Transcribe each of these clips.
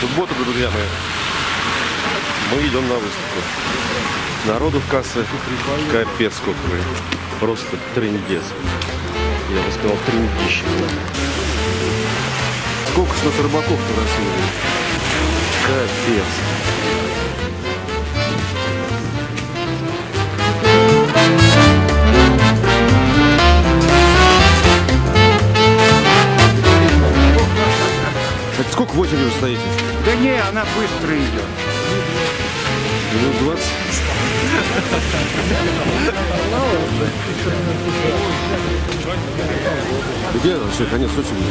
субботу, друзья мои, мы идем на выставку. Народу в кассе капец сколько, блин. Просто трындец. Я бы сказал, трындище. Сколько ж нас рыбаков-то в России? Капец. Это сколько в очереди уже стоите? Да не, она быстро идет. Минут 20. Где вообще конец очереди?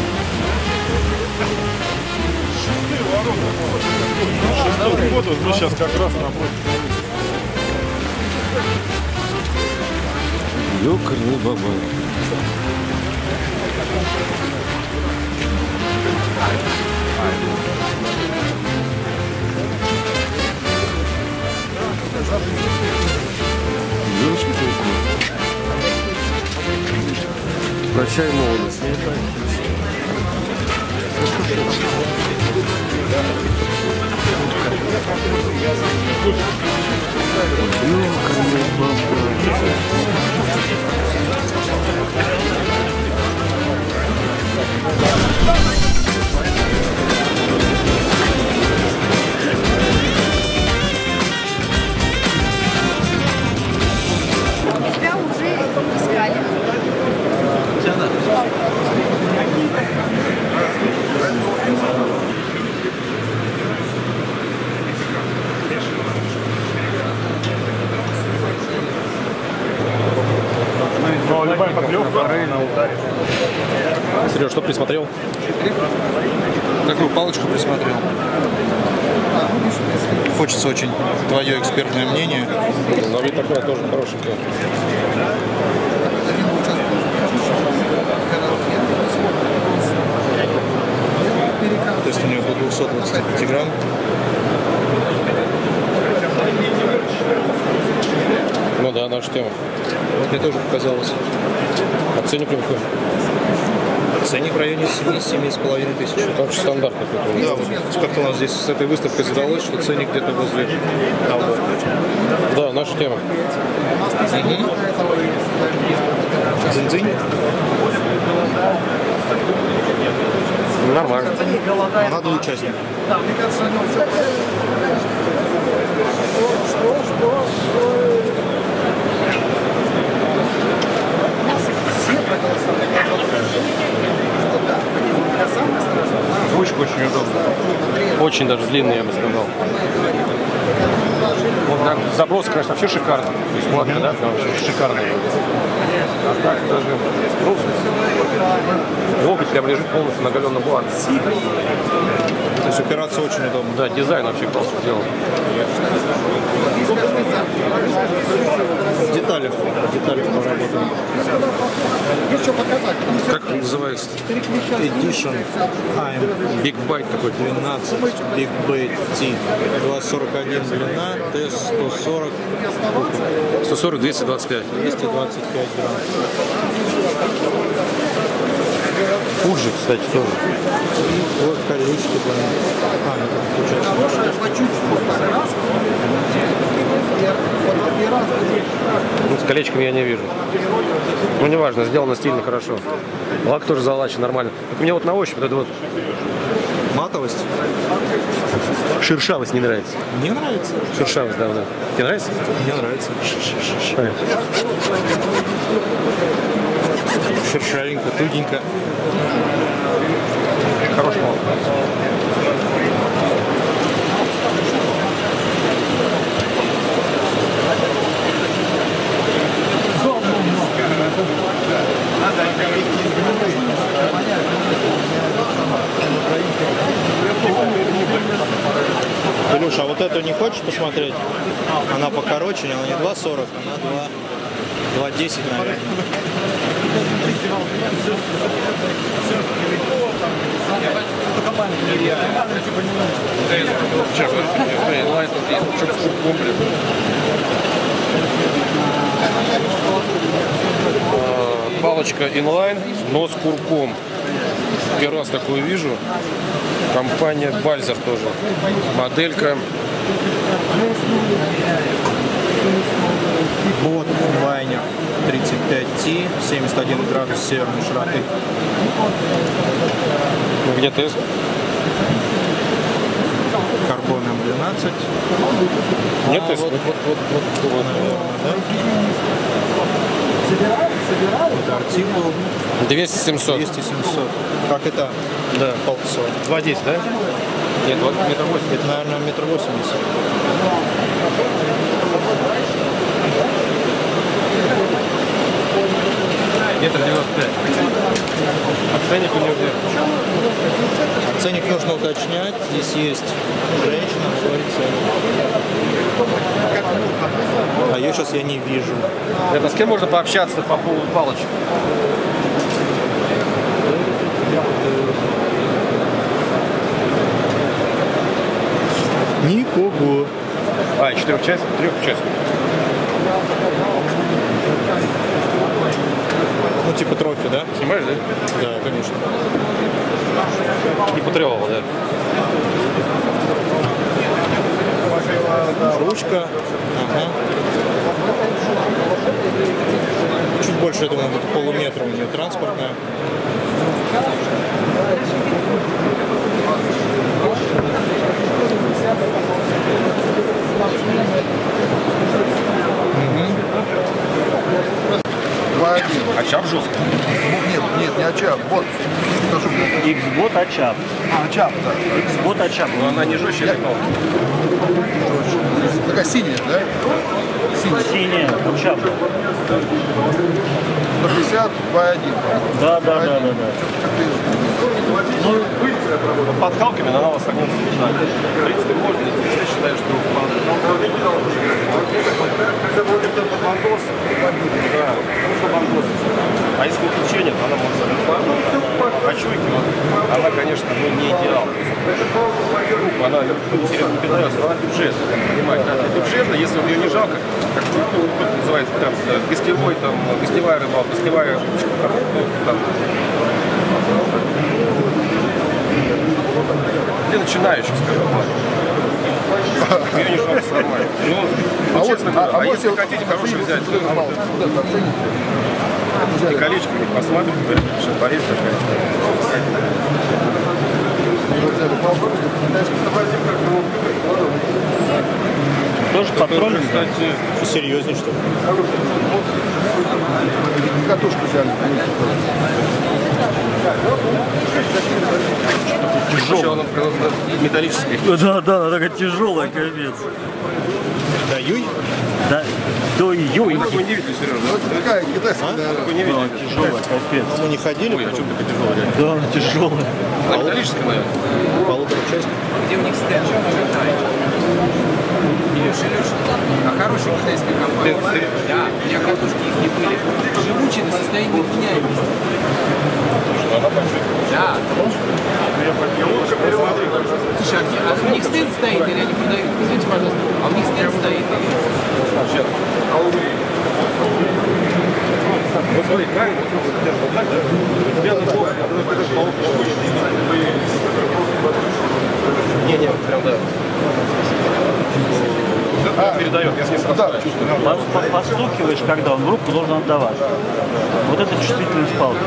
Вот мы сейчас как раз напротив. Ёкарный бабай. Прощай, молодость. Тебя уже искали. Сереж, что присмотрел? Такую палочку присмотрел. Хочется очень твое экспертное мнение. Но вид такое тоже хорошенькое. То есть у него до 225 грамм. Ну да, наша тема. Вот мне тоже показалось. А ценник какой? Ценник в районе 7-7,5 тысяч. Это вообще стандарт какой-то. Да, вот как-то у нас здесь с этой выставкой задалось, что ценник где-то возле того. Да, наша тема. Дзынь-дзынь. Нормально. А надо участник. Ручка очень удобная. Очень даже длинная, я бы сказал. Вот так, заброс, конечно, вообще шикарно. То есть кладка, да, вообще шикарно. А так даже локоть прям лежит полностью на галенном бланке. То есть упираться очень удобно. Да, дизайн вообще классно сделан. Детали поработаем. Как называется? Edition AM Big Bite какой-то. 12 Big Bait T. 241 длина, тест 140. 140, 225. 225 грамм. Фуджи, кстати, тоже. Вот колючки, Ну, с колечками я не вижу. Ну, неважно, сделано стильно, хорошо. Лак тоже залачен нормально. Только мне вот на ощупь вот это вот матовость? шершавость не нравится. Не нравится? Шершавость, да, да. Тебе нравится? Мне нравится. Шершавенько, тугенько. Хороший мал. Илюша, а вот эту не хочешь посмотреть? Она покороче, она не 2,40, она 2,10, наверное. Палочка инлайн, но с курком. Первый раз такую вижу. Компания Бальзер тоже. Моделька. Вот лайнер 35T, 71 градус северной широты. Где тест? Карбон М12. Нет теста? Вот, наверное, да? Это артикул 200-700. 200-700. Как это? Да. Полтосо. 2,10, да? Нет, 2,80 метра. Это, наверное, 1,80 м. Метр 95. А ценник у него где? Ценник нужно уточнять. Здесь есть женщина, говорит цену. А ее сейчас я не вижу. Это с кем можно пообщаться по поводу палочек? Никого. А, 4 часть? 3 часть. Ну, типа трофи, да? Снимаешь, да? Да, конечно. Не потребовал, да? Ручка. Ага. Чуть больше, я думаю, где-то полуметра у нее транспортная. Очап жесткий. Нет, не Ачап. Вот, скажу. X-бот Ачап. Ачап, да. X-бот Ачап. Но она не жестче, как палка. Такая синяя, да? Синяя Ачап. 150, 2,1. Да. Ну, под халками она вас огнется. В принципе, можно. Я считаю, что а если выключение, то она может быть. А чуйки, она, конечно, не идеал. Она не передается, она бюджетная, понимаете, да? Бюджетная, если ее не жалко, как называется, там, гостевой, там, гостевая рыбалка, гостевая рыбочка, там, для начинающих, скажем так. Ее не жалко, нормально. Ну, честно говоря, если хотите хорошую взять, и колечко посмотрим, что порез такая. Тоже патрон, кстати, Серьезнее, что ли? Катушку взяли. тяжелая. Она металлическая. Да, она такая тяжелая, капец. Даюй? Да, до июня. Такой не видели, Сережа. Вот такая китайская. Такой не видели. Тяжелая, капец. Мы не ходили? Ой, а что такая тяжелая? Да, она тяжелая. Она металлическая, наверное. Полутора часть. Где у них стенд? Илюш, а хорошая китайская компания. Да, у меня катушки их не были. Живучие на состоянии меняемости. Да. Слушай, а у них стенд стоит или они продают? Извините, пожалуйста, а у них стенд стоит? Вот смотри, правильно? Вот так, да? У тебя забор. Не, прям да. Передает, я с ней сразу чувствую. Постукиваешь, когда он в руку должен отдавать. Вот это чувствительность палки.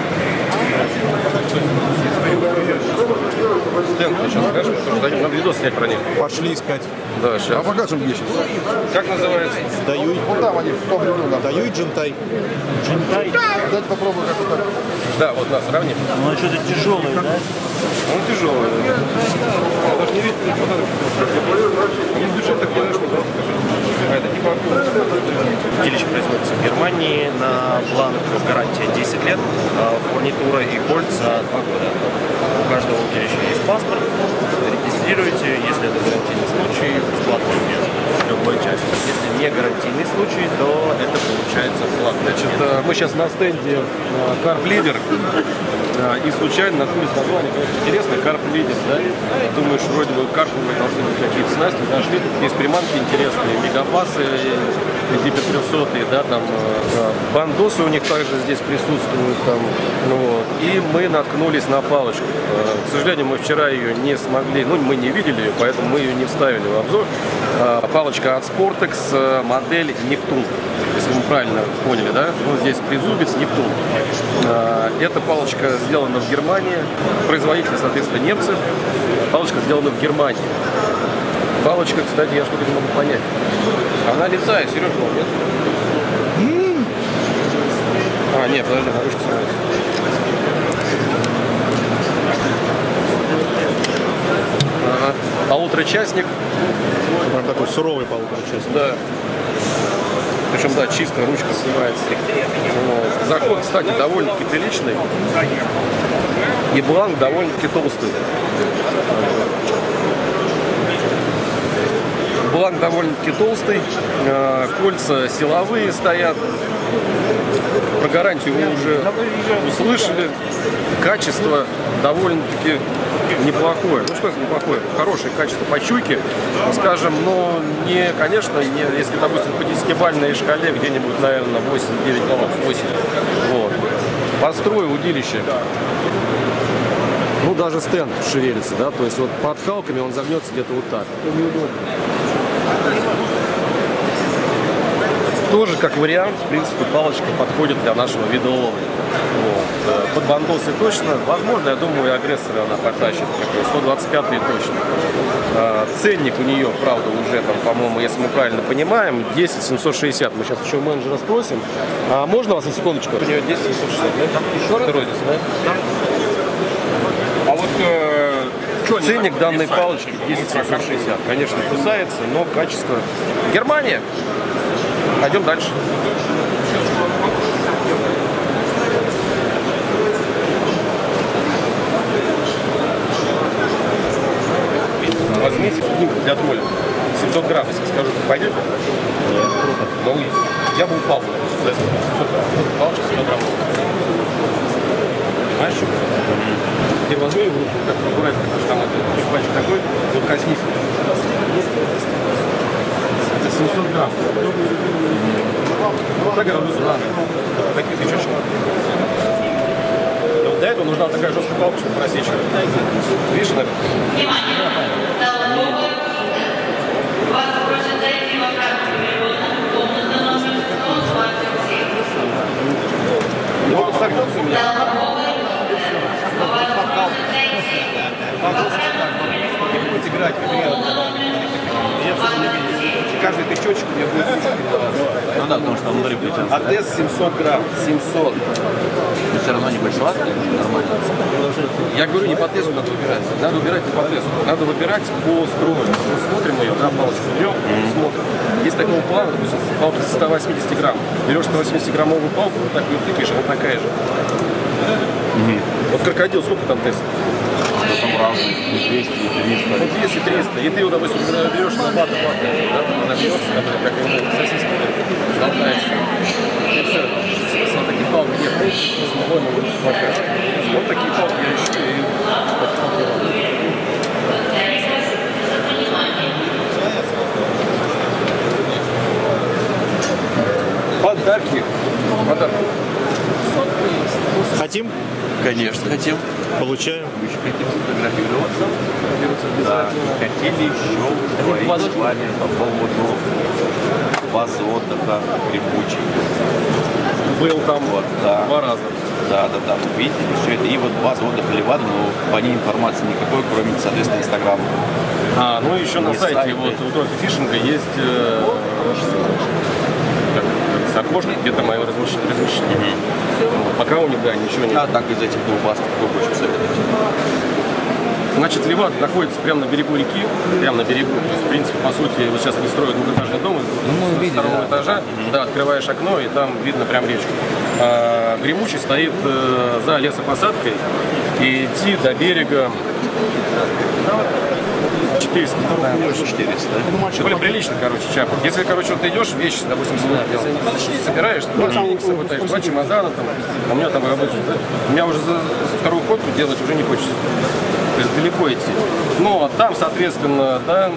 Стенд, ты сейчас скажешь, потому что надо видос снять про них. Пошли искать. Да, сейчас. А покажем где сейчас. Как называется? Даюй. Вот там они в том ряду. Да. Даюй джинтай. Джинтай, Дайте попробую как вот так. Да, вот нас сравним. ну что-то тяжелое, да? Он тяжелый. Даже не видно. Не бюджет так делаешь, а это типа Удилище производится в Германии, на бланк гарантия 10 лет, фурнитура и кольца 2 года. У каждого удилища есть паспорт, регистрируете, если это гарантийный случай, бесплатный ввет любой части. Если не гарантийный случай, то это получается платно. Значит, мы сейчас на стенде Carp Leader, и случайно наткнулись название, конечно, интересно, Carp Leader, да? Думаешь, вроде бы карповые должны быть какие-то снасти, нашли, тут есть приманки интересные, мегапасы, 500-е, да, там бандосы у них также здесь присутствуют, там, ну, вот. И мы наткнулись на палочку. К сожалению, мы вчера ее не смогли, ну, мы не видели ее, поэтому мы ее не вставили в обзор. Палочка от Sportex, модель Нептун, если вы правильно поняли, да? Вот здесь трезубец Нептун. Эта палочка сделана в Германии, производители, соответственно, немцы. Палочка сделана в Германии. Палочка, кстати, я что-то не могу понять. Она летает, Сережа, нет? А, нет, подожди, на ручке снимается. Ага. Полуторачастник. Прям такой суровый полуторачастник. Да. Причем, да, чисто ручка снимается. Вот. Заход, кстати, довольно-таки приличный. И бланк довольно-таки толстый. Бланк довольно-таки толстый. Кольца силовые стоят. Про гарантию вы уже услышали. Качество довольно-таки неплохое. Ну что это неплохое? Хорошее качество по чуйке, скажем, но не, конечно, не, если, допустим, по 10-бальной шкале где-нибудь, наверное, 8-9 баллов, 8. Вот. По строю удилище. Ну, даже стенд шевелится, да, то есть вот под халками он загнется где-то вот так. Тоже как вариант, в принципе, палочка подходит для нашего вида ловли. Вот. Под бандосы точно, возможно, я думаю, и агрессора она потащит, 125-й точно. Ценник у нее, правда, уже там, по-моему, если мы правильно понимаем, 10 760. Мы сейчас еще у менеджера спросим. А можно вас на секундочку? У нее 10 760, да? Еще раз? Розис, да? А вот ценник данной палочки 10 760. Конечно, кусается, но качество. Германия. Пойдем дальше. Возьмите книгу для тролля. 700 грамм, если скажу, пойдете? Нет. Ну, я бы упал. 700 грамм. Палочка 700 грамм. Понимаешь, что? Теперь возьми его, как аккуратно, потому что там этот пальчик такой, вот коснись. Это 700 грамм. Вот так я роблю сюда. Таких тычочек. Для этого нужна такая жесткая палка, чтобы просечь. Видишь, наверное? Ну, согнется у меня. Не будет играть, каждый тычочек у меня будет Ну да, потому что внутри будет. АТС 700 грамм. 700. Но все равно небольшой, нормально. Я говорю, не по тесту надо выбирать. Надо выбирать не по тесту. Надо выбирать по строю. Мы смотрим ее, да, палочку берем, смотрим. Есть такого плана, допустим, палка 180 грамм. Берешь 180-граммовую палку, вот так ее тыкаешь, она такая же. Вот крокодил, сколько там тест? Там разные, 200, 300. Ну, 200, 300. И ты его, допустим, когда берешь на бата, да, она бьется, как сосиска, болтается. И все. Вот такие палки нет. Вот такие палки я ищу. Подарки. Подарки. Хотим? Конечно, хотим. Получаем. Мы еще хотим сфотографироваться. Да, хотели еще поговорить с вами по поводу базы отдыха Гремучий. Был там Вот, да. 2 раза. Да. Вы видели все это. И вот база отдыха Левада, но по ней информации никакой, кроме, соответственно, Инстаграма. Ну еще на сайте вот у Трофи Фишинга есть окошко, где-то мое размещение. Пока у них, да, ничего нет. А так из этих двух баз кто больше советуете? Значит, Левада находится прямо на берегу реки, прямо на берегу. То есть, в принципе, по сути, вот сейчас они строят двухэтажный дом, с второго этажа, да, открываешь окно, и там видно прям речку. Гремучий стоит за лесопосадкой, и идти до берега 400, наверное. 400, да? Более прилично, короче, чапа. Если, короче, вот ты идешь, вещи, допустим, собираешь, 2 чемодана, там, у меня там рабочий, да? У меня уже за вторую ходку делать уже не хочется. то есть далеко идти. Но там, соответственно, да,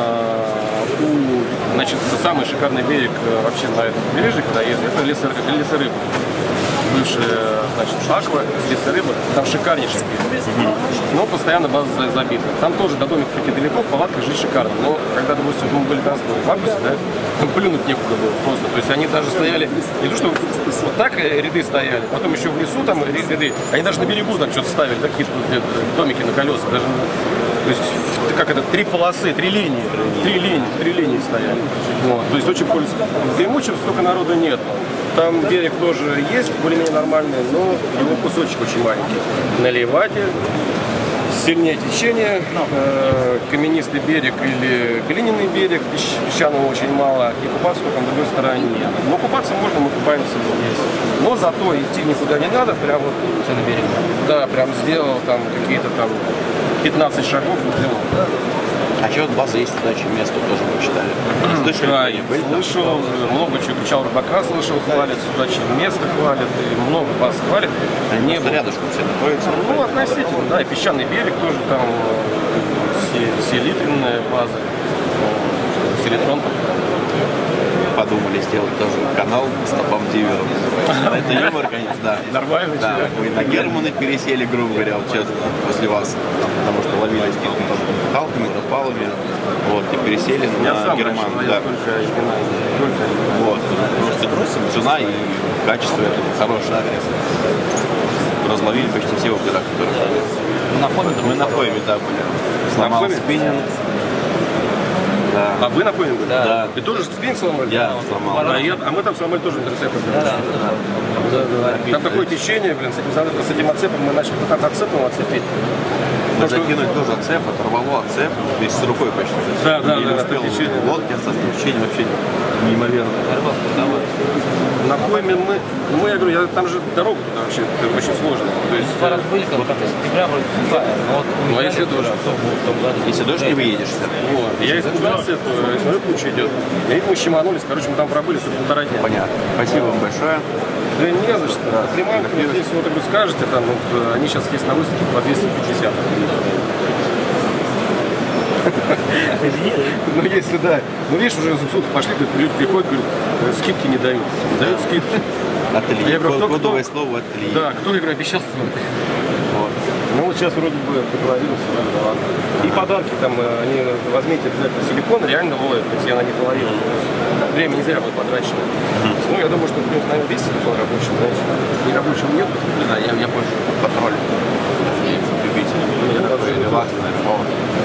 значит, самый шикарный берег вообще на этом побережье, когда ездят, это лесорыбы. Бывшая, значит, аква, лесорыба, там шикарнейший берег. Но постоянно база забита. Там тоже до домика таки далеко, в палатках жить шикарно. Но когда, допустим, мы были в августе, да, там плюнуть некуда было просто. То есть они даже стояли, не то что вот так ряды стояли, потом еще в лесу там ряды, они даже на берегу там что-то ставили, да, какие-то домики на колесах. Даже, то есть, как это, 3 полосы, 3 линии стояли. Вот. То есть очень пользуется. В Гремучем столько народу нет. Там берег тоже есть, более-менее нормальный, но его кусочек очень маленький. На Лейвате сильнее течение, каменистый берег или глиняный берег, песчаного очень мало, и купаться только на другой стороне нет. Но купаться можно, мы купаемся здесь. Но зато идти никуда не надо, прям вот на берег. Да, прям сделал там какие-то там 15 шагов и сделал. А что вот база есть туда, чем место тоже мы читали? Да, слышал, много чего кричал рыбака, слышал, хвалят, сюда место хвалят, и много баз хвалят. Они рядышком все находятся. Ну, относительно, да, и песчаный берег тоже там, селитренная база, селитрон. Подумали сделать тоже канал с топом дивером. Это юмор, конечно, да. Нормально. Да, мы на Германы пересели, грубо говоря, вот сейчас после вас, потому что ловили скидку там палками, топалами, вот, и пересели на Герман. Да. Вот, просто цена и качество это хорошее. Разловили почти все опера, которые... Мы на фоме, да, были. Сломал спиннинг. Да. А вы на поинге? Да. И тоже спиннинг сломали? Я сломал. А мы там сломали тоже интерцептор. Там такое течение, блин, с этим отцепом мы начали пытаться отцепом отцепить. Мы закинули тоже отцеп, оторвало отцеп, весь с рукой почти. Да. успел лодки остаться, течение вообще неимоверно. На пойме я говорю, там же дорога туда вообще очень сложная. То есть, ну а если дождь? Если дождь, не выедешься. Вот. Я испугался, я смотрю, куча идет. Я видимо, щеманулись, короче, мы там пробыли 1,5 дня. Понятно. Спасибо вам большое. Да не за что. Приманка, здесь вот вы скажете, там, вот, они сейчас есть на выставке по 250. Ну если да. Ну видишь, уже сутки пошли, люди приходят, говорят, скидки не дают. Дают скидки. Ателье. Я говорю, кодовое слово ателье. Да, кто, я говорю, обещал. Вот. Ну вот сейчас вроде бы договорились, да ладно. И подарки там, они возьмите обязательно силикон, реально ловят, то есть я на них ловил. Время не зря было потрачено. Ну я думаю, что, наверное, весь телефон рабочий, но не рабочего нет. Не знаю, я больше контролю. Любитель. Релаксная рыбалка.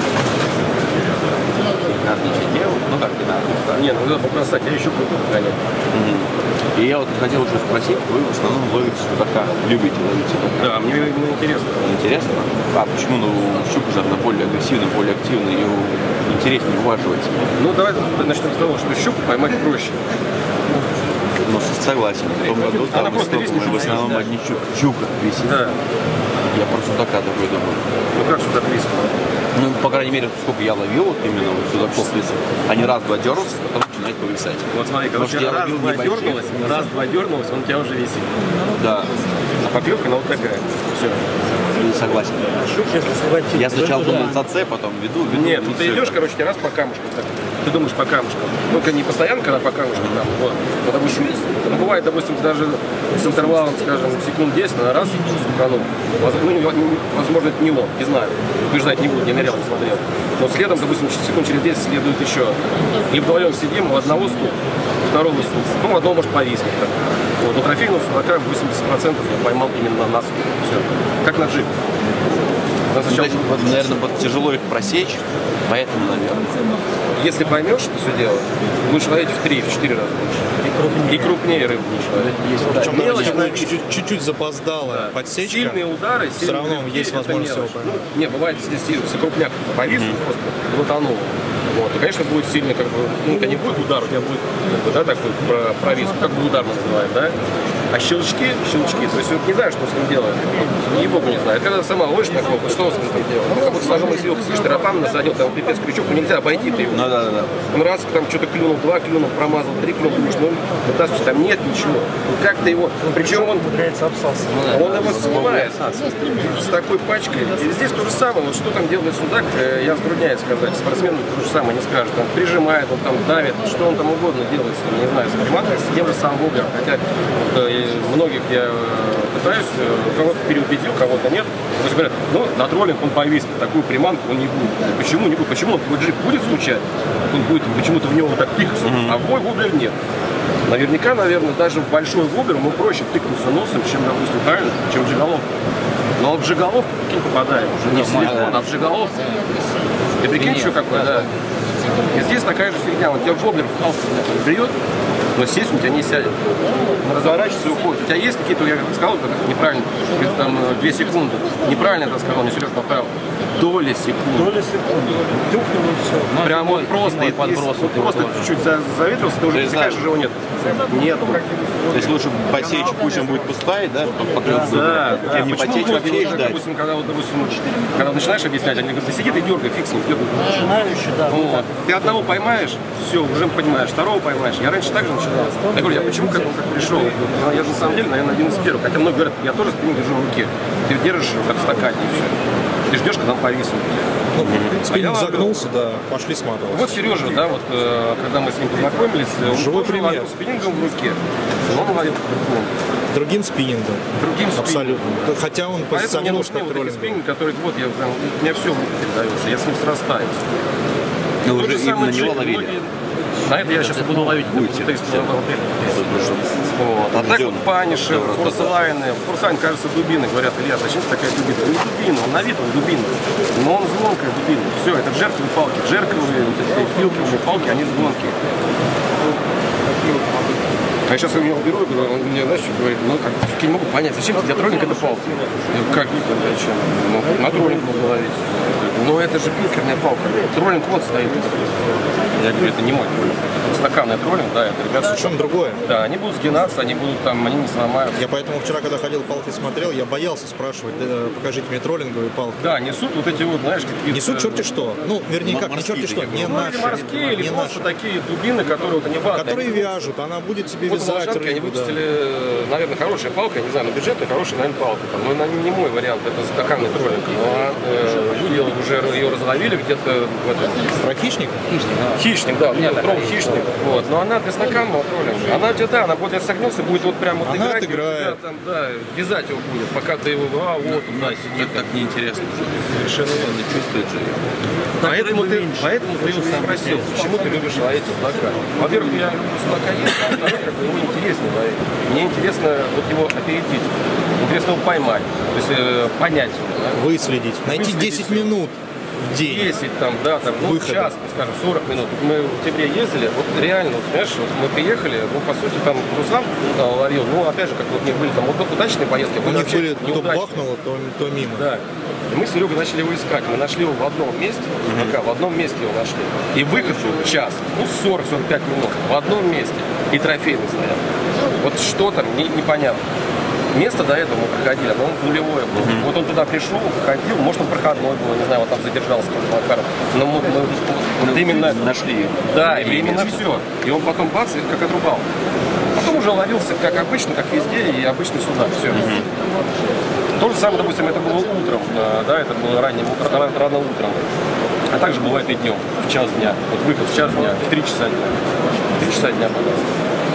Надо ничего делать, ну как не надо. Не, ну надо побросать, я еще круто погонять. И я вот хотел уже спросить, вы в основном ловите судака, любите ловить судака? Да, мне интересно. Интересно? А почему? Ну, щука же она более агрессивная, более активная, ее интереснее уваживать. Ну, давай начнем с того, что щуку поймать проще. Ну, согласен. В том году там мы в основном одни щука висит. Да. Я про судака такой думаю. Ну, как судак висит? Ну, по крайней мере, сколько я ловил, вот именно вот судаков висит, они раз-два дернутся, потом начинают повисать. Вот смотри, короче, раз-два дернулось, он у тебя уже висит. Да. А поклевка, она вот такая. Все. Не согласен. Я сначала думал ЦЦ, потом веду. Нет, ну ты идешь, короче, тебе раз по камушкам. Так. Ты думаешь по камушкам. Ну, не постоянно, когда по камушкам там. Вот. Ну, допустим, ну, бывает, допустим, даже с интервалом, скажем, секунд 10 на раз стуканул. Возможно, это не он, не знаю. Убеждать не буду, не нырял, не смотрел. Но следом, допустим, секунд через 10 следует еще. И вдвоем сидим, у одного стук, второго стук. Ну, у одного может повиснуть. Вот. У трофейного судака 80% я поймал именно на стук. Все. Как на джип. Сначала... Наверное, тяжело их просечь, поэтому, наверное. Если поймешь, что все делать, будешь ловить в 3-4 раза больше. И крупнее рыбу будешь ловить. Мелочь, чуть-чуть запоздала подсечка. Сильные удары, все равно есть возможность его поймать. Не, бывает, если крупняк повис, просто глотанул. Вот. И, конечно, будет сильно, как бы, ну, не будет удар, у тебя будет, как бы, да, такой провис, как бы удар мы называем, да? А щелчки, то есть вот не знаю, что с ним делать. Ни богу не знаю. Когда сама ловишь такого, что он с ним там делает? Ну, как будто сложилась вилка, слышишь, тарапан насадил, там пипец крючок, ну нельзя обойти ты его. Ну да. Он раз там что-то клюнул, 2 клюнул, промазал, 3 клюнул, думаешь, ну вытаскиваешь, там нет ничего. Ну как ты его, причем он его снимает с такой пачкой. И здесь то же самое, вот что там делает судак, я затрудняюсь сказать. Спортсмен то же самое не скажет. Он прижимает, он там давит, что он там угодно делает, не знаю, с приматкой, с тем же самым воблером. Хотя вот, многих я пытаюсь, кого-то переубедил, кого-то нет. То есть говорят, ну, на троллинг он повесит, такую приманку он не будет. Почему не будет? Почему он джип будет стучать? Он будет почему-то в него вот так тыкаться, а в мой воблер нет. Наверняка, наверное, даже в большой воблер ему проще тыкнуться носом, чем, допустим, правильно, чем в джиголовку. Но в джиголовку, прикинь, попадает. Уже не в силикон, а в джиголовку. Ты прикинь, что какое, да? И здесь такая же фигня. Вот тебя воблер в палку бьет, но сесть у тебя не сядет. Он разворачивается и уходит. У тебя есть какие-то, я сказал, это неправильно, там 2 секунды. Неправильно это сказал, мне Сереж поправил. Доли секунды. Тюкнул и все. Прям вот просто, просто чуть-чуть заветрился, ты уже пресекаешь, уже его нет. Нет. То есть лучше посечь, пусть он будет пустая, да? Да. Не потечь вообще и ждать. Допустим, когда начинаешь объяснять, они говорят, да сиди ты дергай, фиг с ним. Начинающий, да. Вот. Ты одного поймаешь, все, уже понимаешь, второго поймаешь. Я раньше так же начинал. Я говорю, я почему к этому как пришел? Я же на самом деле, наверное, один из первых. Хотя многие говорят, я тоже спиннинг держу в руке. Ты держишь как в стакане и все. Ты ждешь, когда он повиснет. Ну, спиннинг загнулся, да, пошли сматываться. Вот Сережа, да, вот когда мы с ним познакомились, он живой тоже пример. ловил спиннингом в руке. Но он ловил по-другому. Другим спиннингом. Другим спиннингом. Абсолютно. Хотя он Поэтому мне позиционируется нужны как вот такие троллинг. спиннинги, которые вот я прям, у меня все в руки передается, я с ним срастаюсь. Ну, То уже же именно самое него джиг, ловили. многие- На это я сейчас буду ловить. Будете. Вот. А так вот паниши, форслайны. Форслайн, кажется, дубины. Говорят, Илья, зачем такая дубина? Не дубина, он на вид он дубина. Но он звонкая дубина. Все, это джерковые палки. Джерковые, вот эти филковые палки, они звонкие. А я сейчас у него беру, он мне, знаешь, что говорит, ну как, я не могу понять, зачем тебе для троллинга эта палка? Я говорю, как зачем? Ну, на троллинг можно ловить. Но это же бинкерная палка. Троллинг вот стоит. Я говорю, это не мой троллинг. Стаканный троллинг, да, это ребята. Причем другое. Да, они будут сгинаться, они будут там, они не сломаются. Я поэтому вчера, когда ходил палки смотрел, я боялся спрашивать, да, покажите мне троллинговые палки. Да, несут вот эти вот, знаешь, какие-то... Несут черти что. Ну, вернее, как, не черти что, не Ну, или наши. морские, или Не просто наши. такие дубины, которые вот они ватные. Которые вяжут, она будет себе Вот в вязать Волжанке они рыбу, да. выпустили, наверное, хорошая палка, я не знаю, но бюджетная, хорошая, наверное, палка. Но она не мой вариант, это стаканный троллинг. Но люди уже ее разловили где-то в этом... Про хищник? Хищник, да, нет, хищник. Вот. Но она для стаканного троллинга. Она у тебя, да, она будет согнется, будет вот прям вот Она играть, отыграет. и у тебя там, да, вязать его будет, пока ты его, вот туда сидит. Это так неинтересно уже. Совершенно верно. Не чувствует же ее. Поэтому ты спросил, почему ты любишь ловить судака? Во-первых, я люблю судака есть, а во-вторых, как бы его интересно ловить. Мне интересно вот его опередить, интересно его поймать, то есть понять его. Да? Выследить. Найти Выследить 10 всё. минут в день. 10 там, да, там, ну, Выхода. час, скажем, 40 минут. Мы в октябре ездили, вот реально, вот, понимаешь, вот мы приехали, ну, по сути, там Руслан ловил, ну, опять же, как вот у них были там вот удачные поездки, У них были то неудачные. бахнуло, то мимо. Да. И мы с Серегой начали его искать. Мы нашли его в одном месте, пока в одном месте его нашли. И выход был час, ну 40-45 минут, в одном месте. И трофейный стоял. Вот что там, непонятно. Место до этого мы проходили, оно нулевое было. Вот он туда пришел, ходил, может он проходной был, не знаю, вот там задержался как Макаров. Но мы вот именно Нашли. да, и именно все. И он потом бац, и как отрубал. Потом уже ловился, как обычно, как везде, и обычный судак. Все. То же самое, допустим, это было утром, да, это было рано утром. А также бывает и днем, в час дня. Вот выход в час дня, в 3 часа дня. В 3 часа дня, пожалуйста.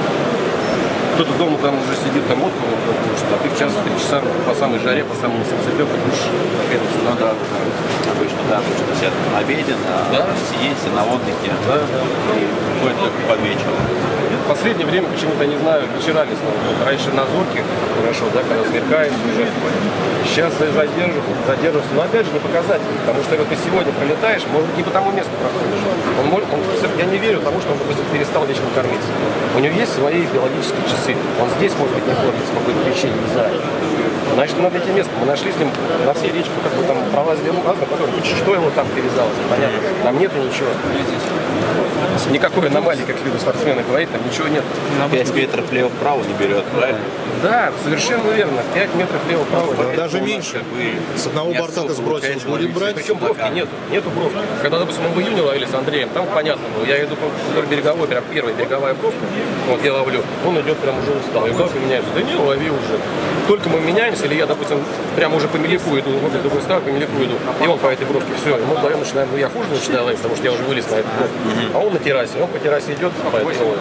Кто-то дома там уже сидит, там водку, а ты в час, в 3 часа по самой жаре, по самому солнцепеку будешь опять сюда. Да, обычно, да, потому что сидят на обеде, на сиесте, на отдыхе. Да. И ходят только под вечер. В последнее время почему-то, не знаю, вечера не снова. Раньше на зорке хорошо, да, когда смеркается уже. Сейчас задерживаются, но опять же не показатель, потому что вот ты сегодня пролетаешь, может быть, не по тому месту проходишь. Я не верю тому, что он просто перестал вечером кормиться. У него есть свои биологические часы. Он здесь, может быть, не кормится по какой-то причине, не знаю. Значит, надо найти место. Мы нашли с ним на всей речке, как бы там пролазили, ну, разно, потом, что его там перевязалось, понятно. Там нету ничего. Никакой аномалии, как любят спортсмены говорить, там ничего нет. 5 метров влево-вправо не берет, правильно? Да, совершенно верно. 5 метров влево-вправо. Даже меньше. С одного борта ты сбросил, будет брать. Причем бровки нету бровки. Когда, допустим, мы в июне ловили с Андреем, там понятно было. Я иду по береговой, прям первая береговая бровка, вот я ловлю, он идет прям уже устал. И бровки меняются. Да не, лови уже. Только мы меняемся, или я, допустим, прям уже по меляку иду, вот я другой став, по меляку иду, и он по этой бровке, все, и мы вдвоем начинаем, ну я хуже начинаю ловить, потому что я уже вылез на эту бровку. А он на террасе, он по террасе идет, по этой ловит.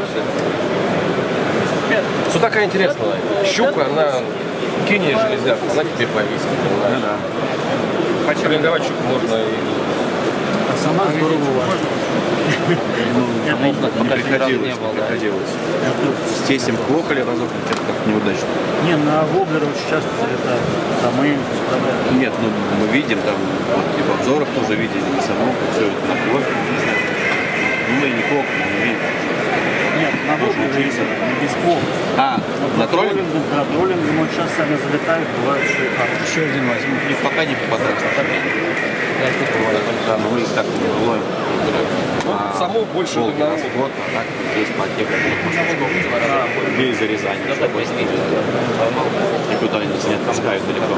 Судака интересно ловить. Щука, она кинет железяк, она тебе повесит. Почеренговать щуку можно и... А сама здорово. Не приходилось. С тестем клокали разок, как неудачно. Не, на воблер очень часто залетают. Самые справляют. Нет, ну мы видим там, вот, и в обзорах тоже видели, и само, все это на клоке, не знаю. Ну мы не клок, не видим. Нет, на воблер не без клока. А, на троллинг? Да, троллинг, вот сейчас сами залетают, бывает, что и хорошо. Еще один возьму. Пока не попадается. Да, но мы их так не ловим. Само больше год, так есть потека. Без зарезания. Никуда не отпускают далеко.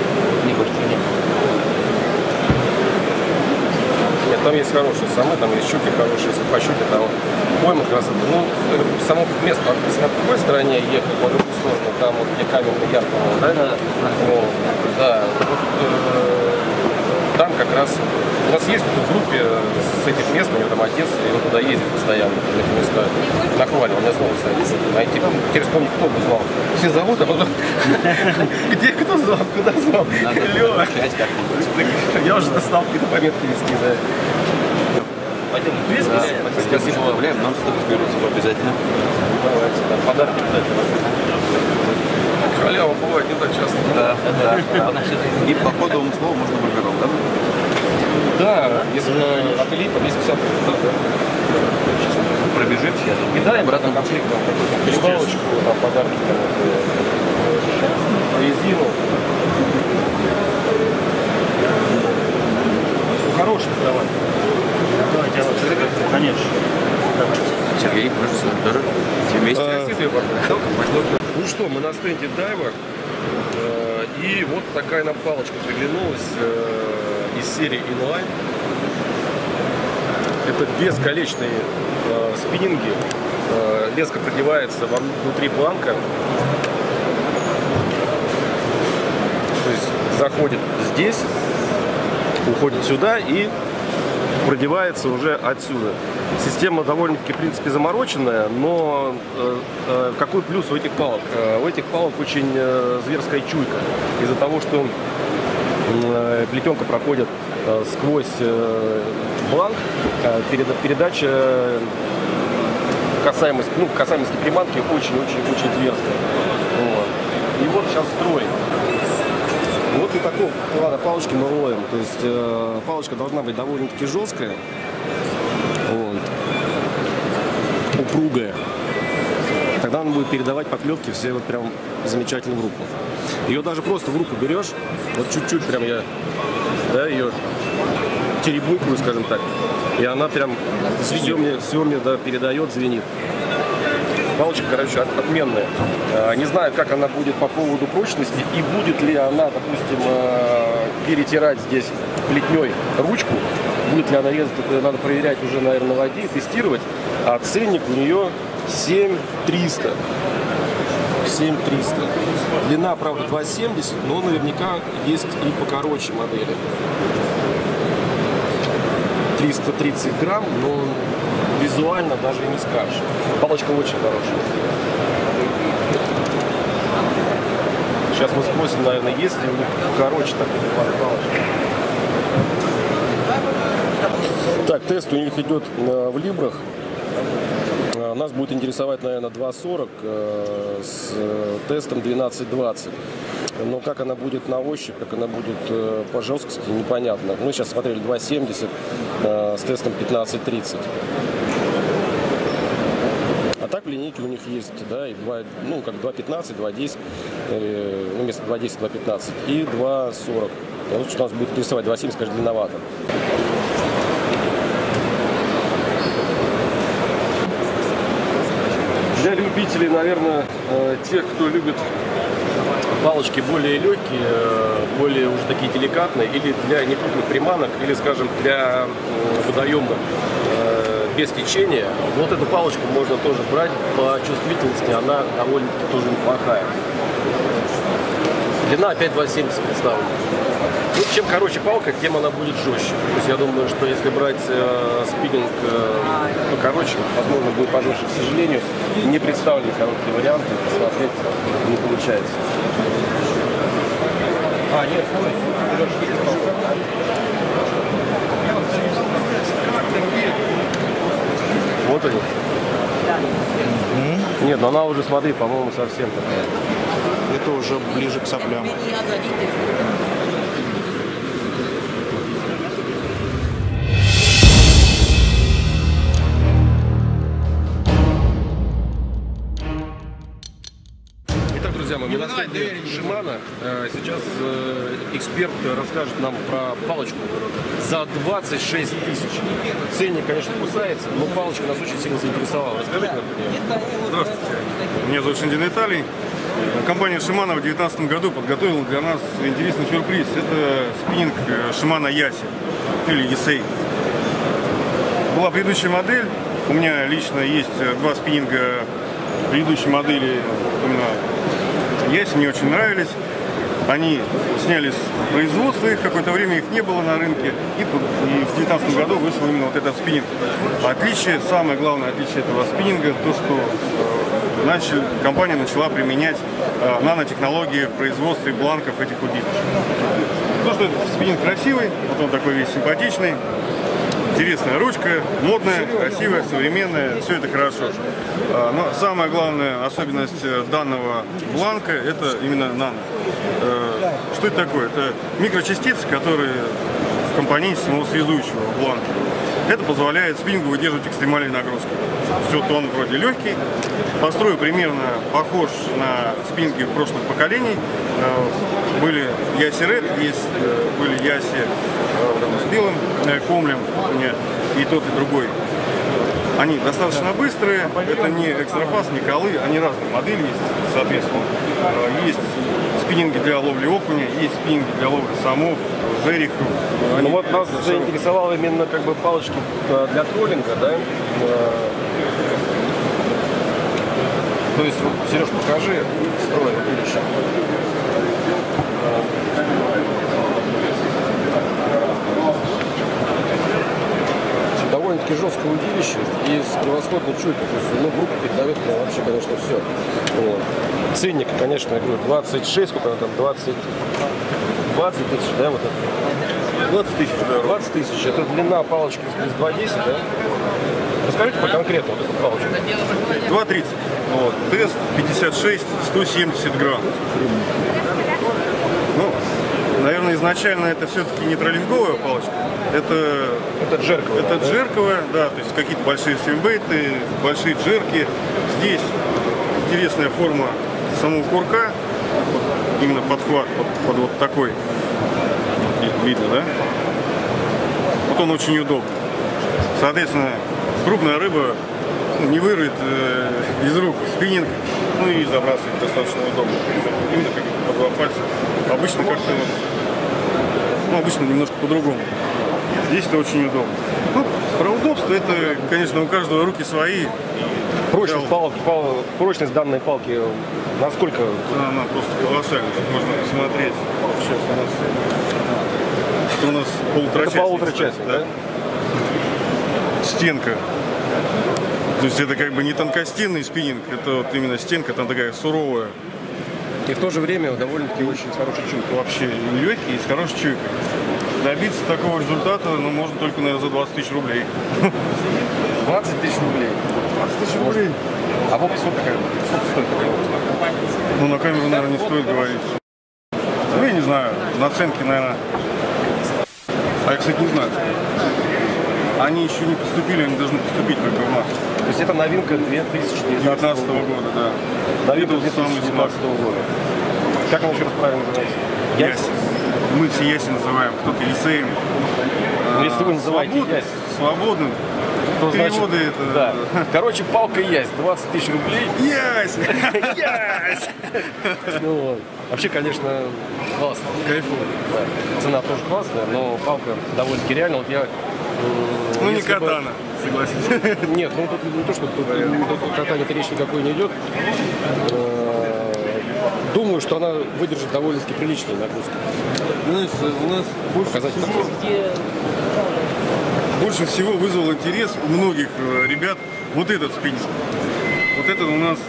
Нет, там есть хорошие самы, там есть щуки хорошие, если по щуке, там пойма как раз, ну, само место, если на другой стороне ехать, по другую сторону, там вот где каменный ярко, да? Вот, да, вот, там как раз у нас есть в группе с этих мест, у него там отец, и он туда ездит постоянно, в эти места, на хвале, он меня снова ставит. Найти, теперь вспомни, кто бы звал. Все зовут, а потом, где, кто звал, куда звал? Лёва. Я уже достал какие-то пометки вести, да. Пойдем, спасибо. Нам сфотографируется обязательно. Давайте, там подарки обязательно. Халява бывает не так часто. Да. И по кодовому слову можно бургером, да? Да, если от элита 250 пробежимся. И да, им братом конфликтом перебалочку, там подарки, резину. Хороший давай. Давайте, конечно. Сергей, можно с вами тоже? Все вместе. Ну что, мы на стенде Дайва. И вот такая нам палочка приглянулась из серии Inline. Это бесколечные спиннинги. Леска продевается внутри бланка. То есть заходит здесь, уходит сюда и продевается уже отсюда. Система довольно-таки, в принципе, замороченная, но какой плюс у этих палок? У этих палок очень зверская чуйка. Из-за того, что плетенка проходит сквозь бланк, передача касаемости приманки очень-очень-очень зверская. Вот. И вот сейчас строй. Вот и такого плана палочки мы ловим. То есть палочка должна быть довольно-таки жесткая, вот, упругая. Тогда она будет передавать поклевки все вот прям замечательно в руку. Ее даже просто в руку берешь, вот чуть-чуть прям я, да, ее теребунькую, скажем так, и она прям все мне да, передает, звенит. Палочка, короче, отменная. Не знаю, как она будет по поводу прочности и будет ли она, допустим, перетирать здесь плетней ручку. Будет ли она резать, это надо проверять уже, наверное, на воде, тестировать. А ценник у нее 7300. 7300. Длина, правда, 2,70, но наверняка есть и покороче модели. 330 грамм, но визуально даже и не скажешь. Палочка очень хорошая. Сейчас мы спросим, наверное, есть ли у них покороче такой палочка. Так, тест у них идет в либрах. Нас будет интересовать, наверное, 2,40 с тестом 12,20. Но как она будет на ощупь, как она будет по жесткости, непонятно. Мы сейчас смотрели 2,70 с тестом 15,30. А так в линейке у них есть, да, и 2, ну, как 2,15, 2,10, ну, вместо 2,10, 2,15 и 2,40. Вот что нас будет интересовать, 2,70, конечно, длинновато. любителей, наверное, тех, кто любит палочки более легкие, более уже такие деликатные, или для некрупных приманок, или, скажем, для водоемных без течения, вот эту палочку можно тоже брать. По чувствительности она довольно-таки тоже неплохая. Длина 5,270 представлена. Ну, чем короче палка, тем она будет жестче. То есть я думаю, что если брать спиннинг покороче, возможно, будет пожестче. К сожалению, не представлены короткие варианты, посмотреть не получается. Нет, вот они. Нет, но она уже, смотри, по-моему, совсем такая. Это уже ближе к соплям. Итак, друзья мои, мы на стенде Shimano. Сейчас эксперт расскажет нам про палочку за 26 тысяч. Ценник, конечно, кусается, но палочка нас очень сильно заинтересовала. Расскажите нам. Здравствуйте. Меня зовут Шандин Виталий. Компания Shimano в 2019 году подготовила для нас интересный сюрприз. Это спиннинг Shimano Yasi или Yasei. Была предыдущая модель. У меня лично есть два спиннинга предыдущей модели именно Yasi, мне очень нравились. Они сняли с производства, их какое-то время их не было на рынке, и в 2019 году вышел именно вот этот спиннинг. Отличие, самое главное отличие этого спиннинга, то что компания начала применять нанотехнологии в производстве бланков этих удилищ. То, что этот спиннинг красивый, вот он такой весь симпатичный. Интересная ручка, модная, красивая, современная, все это хорошо. Но самая главная особенность данного бланка — это именно нано. Что это такое? Это микрочастицы, которые в компоненте самого связующего бланка. Это позволяет спиннингу выдерживать экстремальные нагрузки. Все, он вроде легкий, по строю примерно похож на спиннинги прошлых поколений. Были Yasi Red, были Yasi с белым комлем, и тот, и другой. Они достаточно быстрые, это не экстрафас, не колы, они разные модели есть, соответственно. Есть спиннинги для ловли окуня, есть спиннинги для ловли самов, жерехов. Ну вот нас заинтересовало именно как бы палочки для троллинга, да? То есть, вот, Сереж, покажи строй удилища. Довольно-таки жесткое удилище и с превосходной чуйкой. То есть, ну, группа передает мне вообще, конечно, все. Вот. Ценник, конечно, я говорю, 26, сколько там, 20 тысяч, да, вот это? 20 тысяч, да. 20 тысяч. Это длина палочки с 2,10, да? Расскажите по конкретно вот эту палочку. 2,30. Вот. Тест 56, 170 грамм. Ну, наверное, изначально это все-таки не троллинговая палочка. Это джерковая. Это джерковая, да, то есть какие-то большие свимбейты, большие джерки. Здесь интересная форма самого курка, именно подхват под вот такой, видно, да? Вот он очень удобный. Соответственно, крупная рыба не вырвет из рук спиннинг, ну и забрасывает достаточно удобно. Именно как по два пальца. Обычно как-то вот, ну, обычно немножко по-другому. Здесь это очень удобно. Ну, про удобство это, конечно, у каждого руки свои. Прочность палки, прочность данной палки, насколько? Она просто колоссальная, тут можно посмотреть. Сейчас у нас полуторачастник, да? Стенка. То есть это как бы не тонкостенный спиннинг, это вот именно стенка, там такая суровая. И в то же время довольно-таки очень с хорошей чуйкой. Вообще легкий и с хорошей чуйкой. Добиться такого результата, ну, можно только, наверное, за 20 тысяч рублей. 20 тысяч рублей? 20 тысяч рублей. А вот сколько стоит такая опция? Ну, на камеру, наверное, не стоит говорить. Ну, я не знаю, наценки, наверное. А я, кстати, не знаю. Они еще не поступили, они должны поступить только в марте. То есть это новинка 2019 года, да. Новинка 2019 года. Как она еще раз правильно называется? Яси. Мы все Яси называем, кто-то Yasei. Но если вы называете Яси. Свободным. Что значит? Переводы это... Да. Короче, палка есть, 20 тысяч рублей. Ясь! Ясь! Ну, вот. Вообще, конечно, классно. Кайфово. Да. Цена тоже классная, но палка довольно-таки реально. Вот я... Ну не если бы- катана, согласись. Нет, ну тут не то, что тут катания речь никакой не идет. Думаю, что она выдержит довольно-таки приличные нагрузки. Знаешь, у нас больше всего вызвал интерес у многих ребят вот этот спиннинг. Вот этот у нас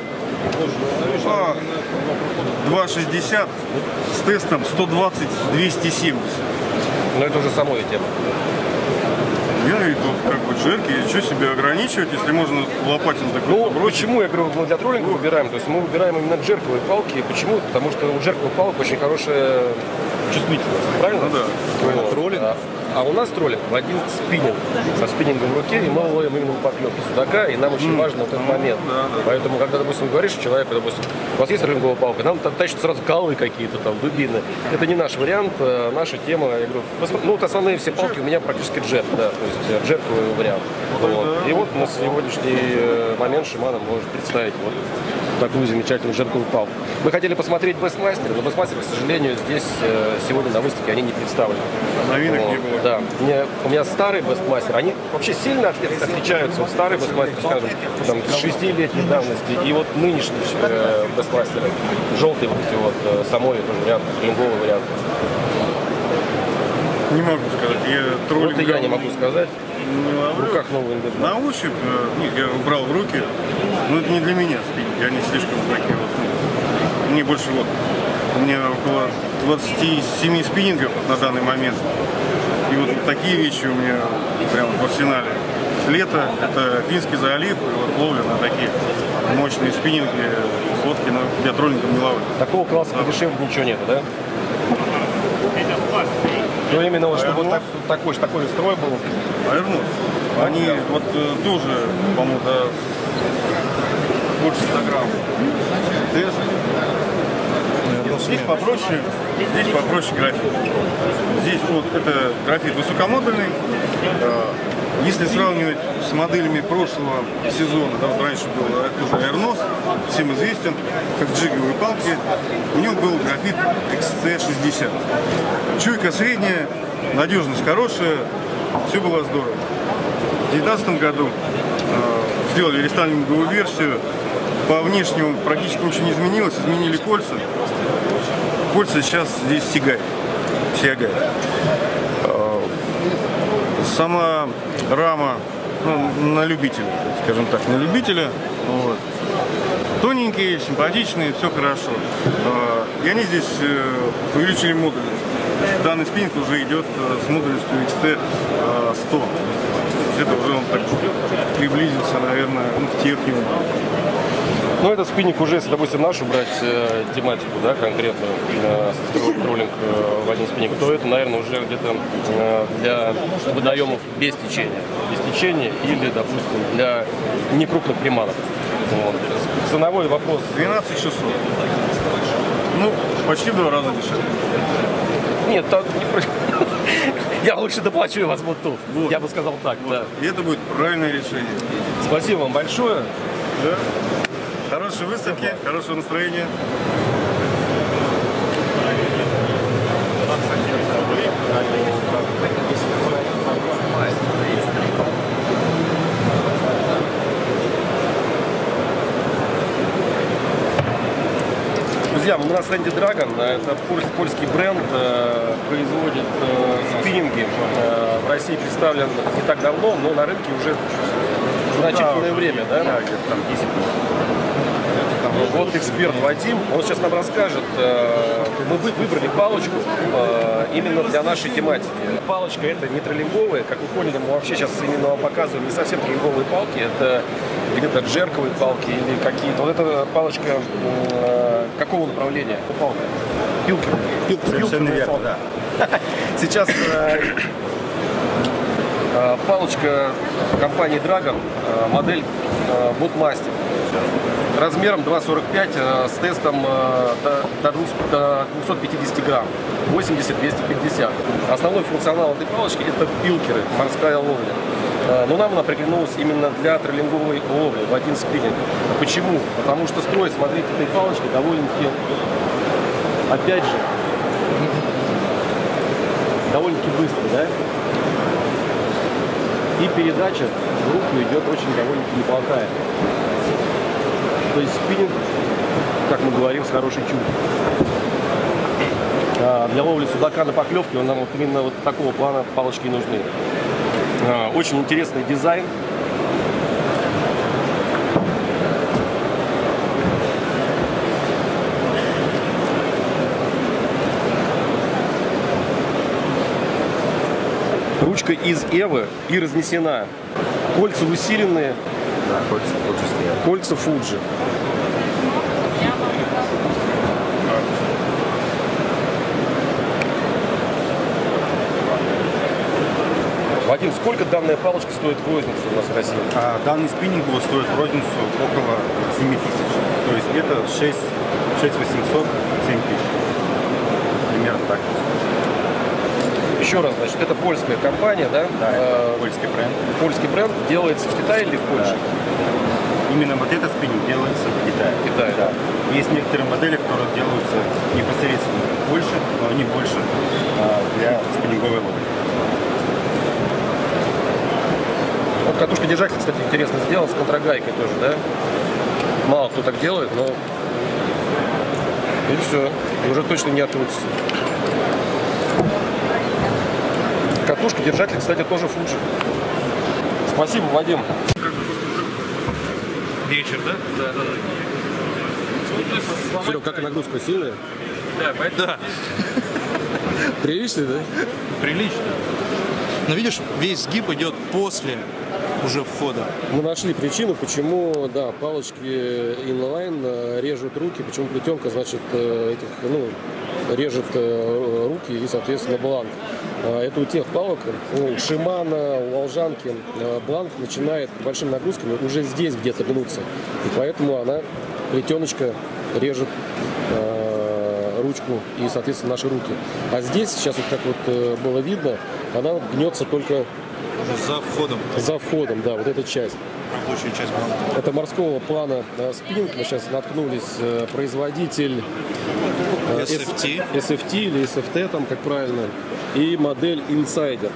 2,60 с тестом 120-270. Но это уже самой тема. Я говорю, вот как бы джерки, что себе ограничивать, если можно лопатин такой Ну, бросить? почему, я говорю, мы для троллинга выбираем? То есть мы выбираем именно джерковые палки. Почему? Потому что у джерковых палок очень хорошая чувствительность. Правильно? Ну да. Вот. Троллинг? А у нас троллинг в один спиннинг. Со спиннингом в руке, и мы ловим именно поклевки судака, и нам очень важен вот этот момент. Да. Поэтому, когда, допустим, говоришь человеку, допустим, у вас есть троллинговая палка, нам там тащат сразу колы какие-то там, дубины. Это не наш вариант, наша тема. Я говорю, ну, вот основные все палки у меня практически джерк, да, то есть джерковый вариант. Вот. И вот на сегодняшний момент Shimano может представить вот такую замечательную джерковую палку. Мы хотели посмотреть Bassmaster, но Bassmaster, к сожалению, здесь сегодня на выставке они не представлены. Новинок Вот, не было. да. У меня старый Bassmaster, они вообще сильно отличаются. Вот старый Bassmaster, скажем, там, 6-летней давности, и вот нынешний Bassmaster, желтый вот эти вот, самой тоже вариант, линговый вариант. Не могу сказать, я троллинг... Вот и я не могу сказать. Не ловлю. Ну как новый индекс? На ощупь, нет, я брал в руки, но это не для меня спиннинг, я не слишком такие вот, ну, мне больше вот, у меня около 27 спиннингов на данный момент, и вот такие вещи у меня прям в арсенале. Лето, это Финский залив, и вот ловля на такие мощные спиннинги, лодки, но я троллингом не ловлю. Такого класса подешевле ничего нету, да? Ну именно вот, чтобы вот такой же строй был. Аэрнос. Они вот тоже, по-моему, да, больше 100 грамм. Здесь попроще графит. Здесь вот это графит высокомодульный. Если сравнивать с моделями прошлого сезона, да, вот раньше был тоже Airnos, всем известен, как джиговые палки, у него был графит XT60. Чуйка средняя, надежность хорошая, все было здорово. В 2019 году сделали рестайлинговую версию, по внешнему практически ничего не изменилось, изменили кольца. Кольца сейчас здесь сигают. Сама рама, ну, на любителя, скажем так, на любителя. Вот. Тоненькие, симпатичные, все хорошо. И они здесь увеличили модульность. Данный спиннинг уже идет с модульностью XT100. Это уже он так приблизится, наверное, к технику. Ну, этот спиннинг уже, если, допустим, нашу брать тематику, да, конкретно троллинг в один спиннинг, то это, наверное, уже где-то для водоемов без течения или, допустим, для некрупных приманок. Вот. Ценовой вопрос. 12 600. Ну, почти в 2 раза дешевле. Нет, так не я лучше доплачу и возьму тут. Вот. Я бы сказал так, Вот. да. И это будет правильное решение. Спасибо вам большое. Да. Хорошей выставки, хорошего настроения. Друзья, мы на стенде Dragon, это польский бренд, производит спиннинги. В России представлен не так давно, но на рынке уже значительное время, да? Да, где-то там 10 лет. Вот эксперт Вадим, он сейчас нам расскажет, мы выбрали палочку именно для нашей тематики. Палочка это не троллинговая, как вы поняли, мы вообще сейчас именно вам показываем не совсем троллинговые палки, это где-то джерковые палки или какие-то. Вот эта палочка какого направления? Палка? Пилкер. Да. Сейчас палочка компании Dragon, модель Bassmaster. Размером 2,45 с тестом до 250 грамм, 80-250. Основной функционал этой палочки это пилкеры, морская ловля. Но нам она приглянулась именно для троллинговой ловли в один спиннинг. Почему? Потому что строй, смотрите, этой палочки довольно-таки, опять же, довольно-таки быстрый, да? И передача в руку идет очень довольно-таки неплохая. То есть спиннинг, как мы говорим, с хорошей чуткой. Для ловли судака на поклевке нам вот именно вот такого плана палочки нужны. Очень интересный дизайн. Ручка из Эвы и разнесена. Кольца усиленные. Да, кольца Fuji стоят. Кольца Fuji. Вадим, сколько данная палочка стоит в розницу у нас в России? Данный спиннинг будет стоить в розницу около 7 тысяч. То есть где-то 6 800, 7 тысяч. Примерно так. Еще раз, значит, это польская компания, да? Да, это польский бренд. Польский бренд делается в Китае или в Польше? Да. Именно вот этот спиннинг делается в Китае. В Китае, да. Есть некоторые модели, которые делаются непосредственно в Польше, но они больше для спиннинговой ловли. Вот катушка держатель, кстати, интересно сделан, с контрагайкой тоже, да? Мало кто так делает, но... И все, и уже точно не открутится. Катушка держатель, кстати, тоже Fuji. Спасибо, Вадим. Вечер, да? Да. Серег, как и нагрузка сильная? Да, поэтому... Да. Прилично, да? Прилично. Но видишь, весь сгиб идет после уже входа. Мы нашли причину, почему, да, палочки инлайн режут руки, почему плетенка, значит, режет руки и, соответственно, бланк. Это у тех палок, у Шимана, у Волжанки бланк начинает большими нагрузками уже здесь где-то гнуться. И поэтому она, плетеночка, режет ручку и, соответственно, наши руки. А здесь, сейчас вот как вот было видно, она гнется только За входом. за входом, да, вот эта часть. Рабочая часть была. Это морского плана спиннинг. Мы сейчас наткнулись, производитель SFT или SFT, там как правильно, и модель Insider.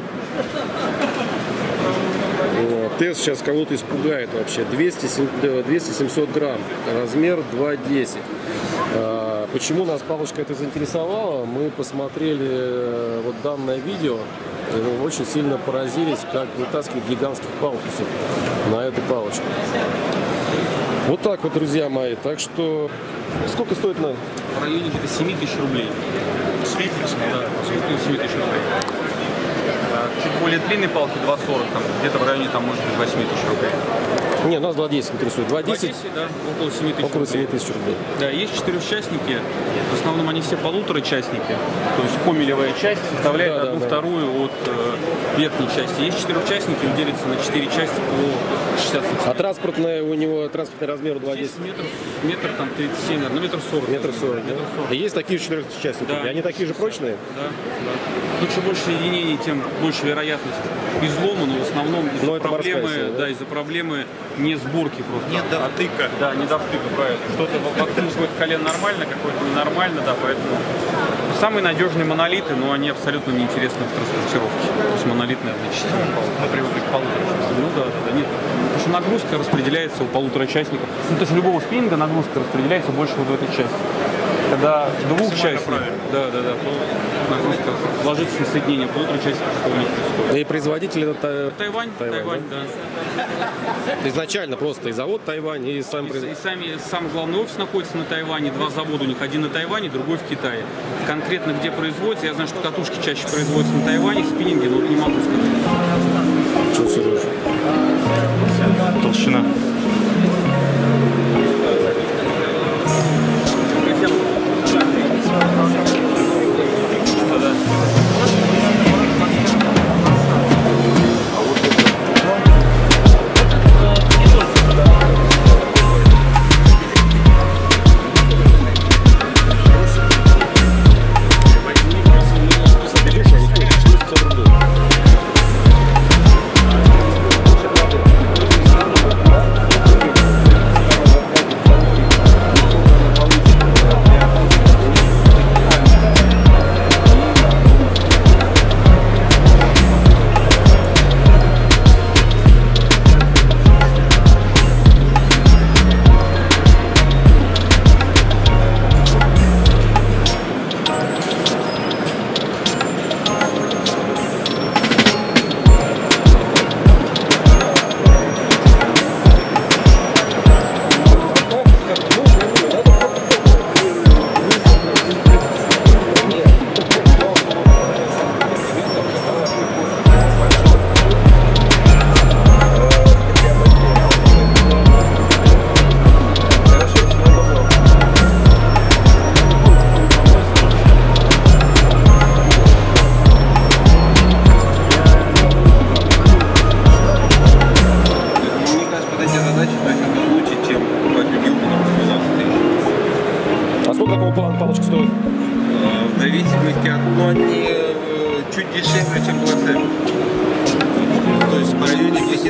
Тест сейчас кого-то испугает вообще. 200-700 грамм, размер 2,10. Почему нас палочка это заинтересовала? Мы посмотрели вот данное видео, и мы очень сильно поразились, как вытаскивают гигантских палтусов на эту палочку. Вот так вот, друзья мои. Так что, сколько стоит на... В районе где-то 7 тысяч рублей. 7 тысяч рублей. Чуть более длинные палки 2,40, там где-то в районе, там, может быть, 8 тысяч рублей. Не, нас 2,10 интересует. 2,10? Да, около 7 тысяч Около 7 рублей. тысяч рублей. Да, есть четырехчастники, в основном они все полуторачастники, то есть комелевая часть составляет Да, одну да. вторую от верхней части. Есть четырехчастники, он делится на 4 части по 60 сантиметров. А транспортная у него транспортный размер 2,10? Здесь метр там 37, наверное, ну, метр 40. Метр 40, да? Метр 40. И есть такие же четырехчастники? Да. И они такие же прочные? Да, да. Ну, чем больше соединений, тем больше вероятность излома, но в основном Но из-за это морская проблемы, сила, да? да, из-за проблемы не сборки просто. Не довтыка. Да, не довтыка, правильно. Что-то воткнуть колено нормально, какое-то ненормально, да, поэтому самые надежные монолиты, но они абсолютно неинтересны в транспортировке. То есть монолитные одночастные. Мы привыкли к полуторачастным. Ну да, да, нет. Потому что нагрузка распределяется у полуторачастников. Ну, то есть у любого спиннинга нагрузка распределяется больше вот в этой части. Когда двухчастник, да, то нагрузка ложится на соединение, полуторачастник такого не происходит. И производитель это Тайвань, да. Изначально просто и завод Тайвань, и сам производитель. И самый главный офис находится на Тайване, 2 завода у них, один на Тайване, другой в Китае. Конкретно где производится, я знаю, что катушки чаще производятся на Тайване, спиннинги, но не могу сказать. Что, Сережа? Толщина.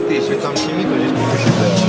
1000. Если там 7, то здесь 5000.